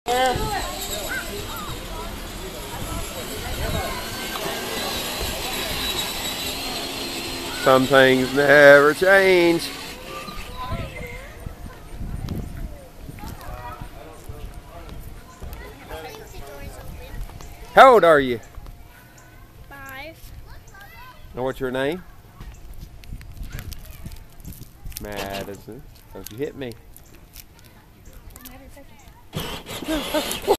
Some things never change. How old are you? 5. And what's your name? Madison. Don't you hit me.